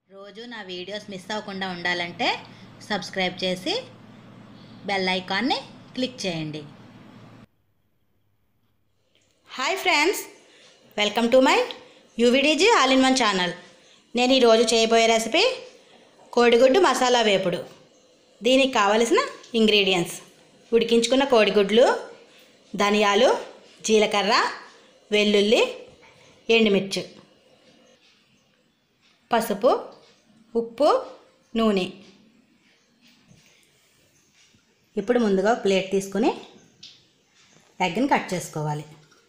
రోజు నా videos miss అవ్వకుండా ఉండాలంటే సబ్స్క్రైబ్ చేసి బెల్ ఐకాన్ని క్లిక్ చేయండి. Hi friends, welcome to my UVDG all in one channel. నేను ఈరోజు చేయబోయే రెసిపీ కోడిగుడ్డు మసాలా వేపుడు. దీనికి కావలసిన ఇంగ్రీడియంట్స్: ఉడికించుకున్న కోడిగుడ్లు, ధనియాలు, జీలకర్ర, వెల్లుల్లి, ఎండుమిర్చి, పసుపు, ఉప్పు, నూనె. ఇప్పుడు ముందుగా ప్లేట్ తీసుకుని ఎగ్ని కట్ చేసుకోవాలి.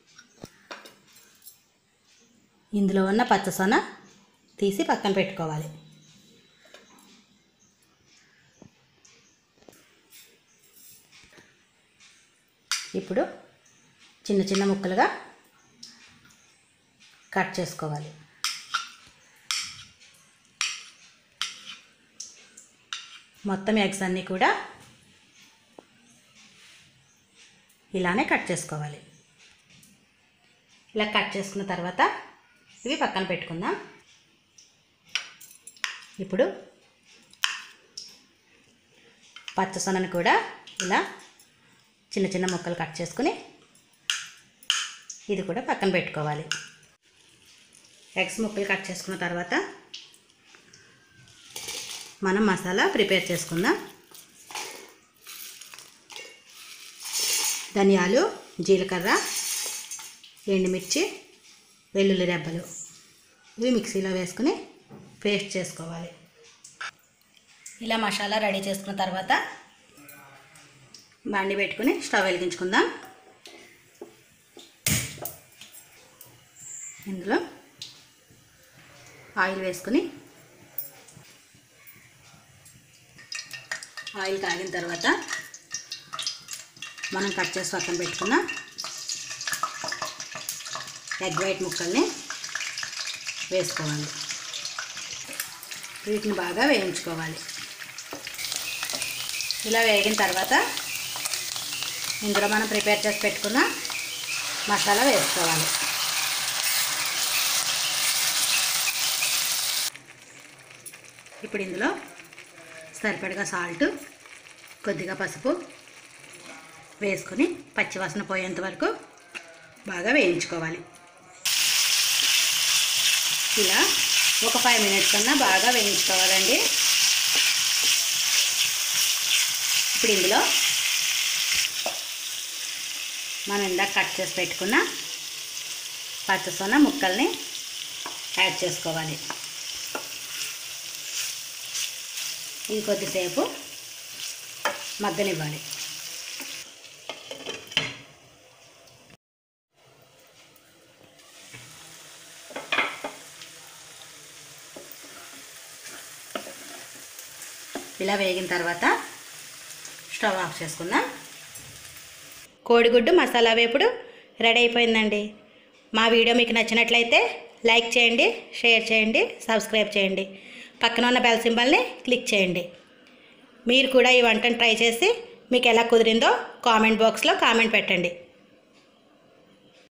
ఇందులో ఉన్న పచ్చసొన తీసి పక్కన పెట్టుకోవాలి. ఇప్పుడు చిన్న చిన్న ముక్కలుగా కట్ చేసుకోవాలి. మొత్తం ఎగ్స్ అన్నీ కూడా ఇలానే కట్ చేసుకోవాలి. ఇలా కట్ చేసుకున్న తర్వాత ఇవి పక్కన పెట్టుకుందాం. ఇప్పుడు పచ్చసొనను కూడా ఇలా చిన్న చిన్న ముక్కలు కట్ చేసుకుని ఇది కూడా పక్కన పెట్టుకోవాలి. ఎగ్స్ ముక్కలు కట్ చేసుకున్న తర్వాత మనం మసాలా ప్రిపేర్ చేసుకుందాం. ధనియాలు, జీలకర్ర, ఎండుమిర్చి, వెల్లుల్లి రెబ్బలు ఇవి మిక్సీలో వేసుకుని పేస్ట్ చేసుకోవాలి. ఇలా మసాలా రెడీ చేసుకున్న తర్వాత బాండి పెట్టుకుని స్టవ్ వెలిగించుకుందాం. ఇందులో ఆయిల్ వేసుకుని ఆయిల్ కాగిన తర్వాత మనం కట్ చేసి పక్కన పెట్టుకున్న ఎగ్ వైట్ ముక్కల్ని వేసుకోవాలి. వీటిని బాగా వేయించుకోవాలి. ఇలా వేగిన తర్వాత ఇందులో మనం ప్రిపేర్ చేసి పెట్టుకున్న మసాలా వేసుకోవాలి. ఇప్పుడు ఇందులో సరిపడగా సాల్ట్, కొద్దిగా పసుపు వేసుకొని పచ్చివాసన పోయేంత వరకు బాగా వేయించుకోవాలి. ఇలా ఒక 5 మినిట్స్ కన్నా బాగా వేయించుకోవాలండి. ఇప్పుడు ఇందులో మనం ఇందాక కట్ చేసి పెట్టుకున్న పచ్చసొన ముక్కల్ని యాడ్ చేసుకోవాలి. ఇది కొద్దిసేపు మగ్గనివ్వాలి. ఇలా వేగిన తర్వాత స్టవ్ ఆఫ్ చేసుకుందాం. కోడిగుడ్డు మసాలా వేపుడు రెడీ అయిపోయిందండి. మా వీడియో మీకు నచ్చినట్లయితే లైక్ చేయండి, షేర్ చేయండి, సబ్స్క్రైబ్ చేయండి. పక్కన ఉన్న బెల్ సింబల్ని క్లిక్ చేయండి. మీరు కూడా ఈ వంటను ట్రై చేసి మీకు ఎలా కుదిరిందో కామెంట్ బాక్స్లో కామెంట్ పెట్టండి.